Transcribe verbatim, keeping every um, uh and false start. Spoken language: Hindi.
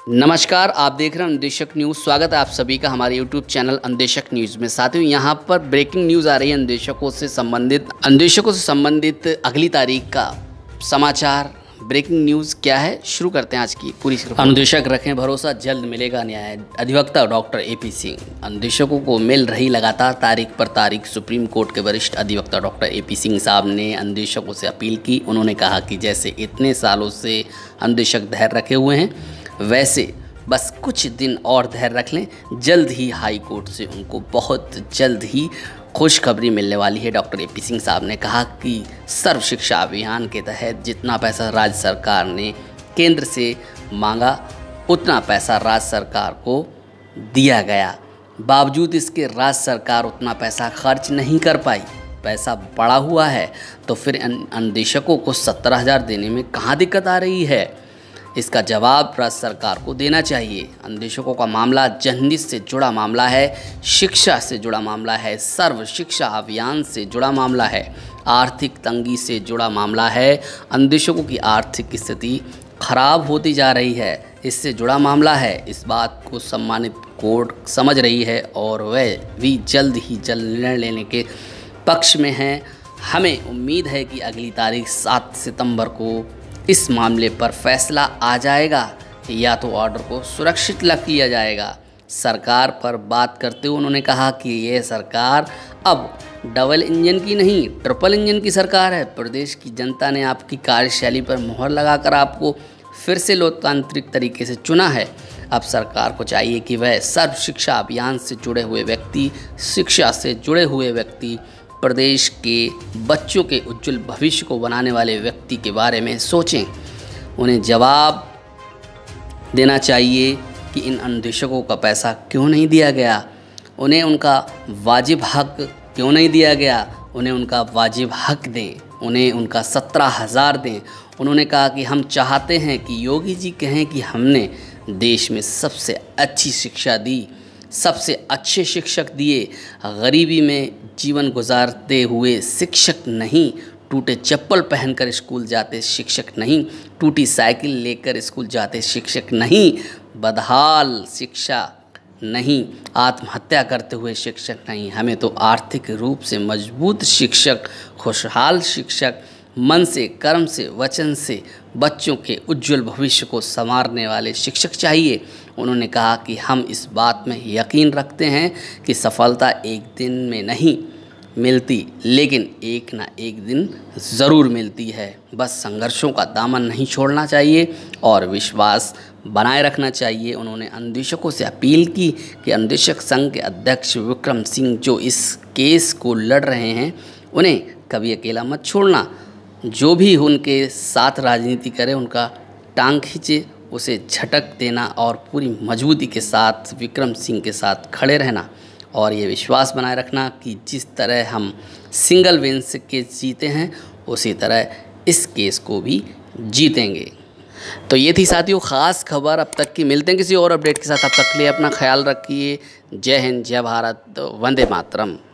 नमस्कार, आप देख रहे हैं अंदेशक न्यूज़। स्वागत है आप सभी का हमारे यूट्यूब चैनल अंदेशक न्यूज़ में। साथियों, यहाँ पर ब्रेकिंग न्यूज़ आ रही है अंदेशकों से संबंधित अंदेशकों से संबंधित अगली तारीख का समाचार। ब्रेकिंग न्यूज़ क्या है, शुरू करते हैं आज की पूरी। अंदेशक रखें भरोसा, जल्द मिलेगा न्याय। अधिवक्ता डॉक्टर ए पी सिंह। अंदेशकों को मिल रही लगातार तारीख पर तारीख। सुप्रीम कोर्ट के वरिष्ठ अधिवक्ता डॉक्टर ए पी सिंह साहब ने अंदेशकों से अपील की। उन्होंने कहा कि जैसे इतने सालों से अंदेशक धैर्य रखे हुए हैं, वैसे बस कुछ दिन और धैर्य रख लें। जल्द ही हाई कोर्ट से उनको बहुत जल्द ही खुशखबरी मिलने वाली है। डॉक्टर ए पी सिंह साहब ने कहा कि सर्व शिक्षा अभियान के तहत जितना पैसा राज्य सरकार ने केंद्र से मांगा, उतना पैसा राज्य सरकार को दिया गया। बावजूद इसके राज्य सरकार उतना पैसा खर्च नहीं कर पाई। पैसा बढ़ा हुआ है तो फिर अंदेशकों को सत्तर हज़ार देने में कहाँ दिक्कत आ रही है? इसका जवाब राज्य सरकार को देना चाहिए। अंदेशकों का मामला जनहित से जुड़ा मामला है, शिक्षा से जुड़ा मामला है, सर्व शिक्षा अभियान से जुड़ा मामला है, आर्थिक तंगी से जुड़ा मामला है। अंदेशकों की आर्थिक स्थिति खराब होती जा रही है, इससे जुड़ा मामला है। इस बात को सम्मानित कोर्ट समझ रही है और वह भी जल्द ही जल्द निर्णय लेने के पक्ष में है। हमें उम्मीद है कि अगली तारीख सात सितंबर को इस मामले पर फैसला आ जाएगा, या तो ऑर्डर को सुरक्षित रख लिया जाएगा। सरकार पर बात करते हुए उन्होंने कहा कि ये सरकार अब डबल इंजन की नहीं, ट्रिपल इंजन की सरकार है। प्रदेश की जनता ने आपकी कार्यशैली पर मुहर लगाकर आपको फिर से लोकतांत्रिक तरीके से चुना है। अब सरकार को चाहिए कि वह सर्व शिक्षा अभियान से जुड़े हुए व्यक्ति, शिक्षा से जुड़े हुए व्यक्ति, प्रदेश के बच्चों के उज्जवल भविष्य को बनाने वाले व्यक्ति के बारे में सोचें। उन्हें जवाब देना चाहिए कि इन अंदेशकों का पैसा क्यों नहीं दिया गया, उन्हें उनका वाजिब हक क्यों नहीं दिया गया। उन्हें उनका वाजिब हक दें, उन्हें उनका सत्रह हज़ार दें। उन्होंने कहा कि हम चाहते हैं कि योगी जी कहें कि हमने देश में सबसे अच्छी शिक्षा दी, सबसे अच्छे शिक्षक दिए। गरीबी में जीवन गुजारते हुए शिक्षक नहीं, टूटे चप्पल पहनकर स्कूल जाते शिक्षक नहीं, टूटी साइकिल लेकर स्कूल जाते शिक्षक नहीं, बदहाल शिक्षा नहीं, आत्महत्या करते हुए शिक्षक नहीं। हमें तो आर्थिक रूप से मजबूत शिक्षक, खुशहाल शिक्षक, मन से, कर्म से, वचन से बच्चों के उज्जवल भविष्य को संवारने वाले शिक्षक चाहिए। उन्होंने कहा कि हम इस बात में यकीन रखते हैं कि सफलता एक दिन में नहीं मिलती, लेकिन एक ना एक दिन ज़रूर मिलती है। बस संघर्षों का दामन नहीं छोड़ना चाहिए और विश्वास बनाए रखना चाहिए। उन्होंने अंदेशकों से अपील की कि अंदेशक संघ के अध्यक्ष विक्रम सिंह जो इस केस को लड़ रहे हैं, उन्हें कभी अकेला मत छोड़ना। जो भी उनके साथ राजनीति करे, उनका टांग खींचे, उसे झटक देना और पूरी मजबूती के साथ विक्रम सिंह के साथ खड़े रहना और ये विश्वास बनाए रखना कि जिस तरह हम सिंगल बेंच केस जीते हैं, उसी तरह इस केस को भी जीतेंगे। तो ये थी साथियों ख़ास खबर अब तक की। मिलते हैं किसी और अपडेट के साथ, अब तक के लिए अपना ख्याल रखिए। जय हिंद, जय भारत, वंदे मातरम।